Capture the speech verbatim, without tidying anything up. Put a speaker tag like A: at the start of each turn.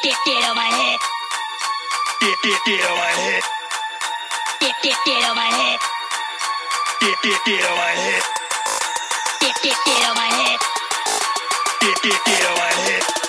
A: get, get on my head. Get, get, get on my head. Get, get, get on my head. Get, get, get on my head. Get, get, get on my head. Get, get, get on my head.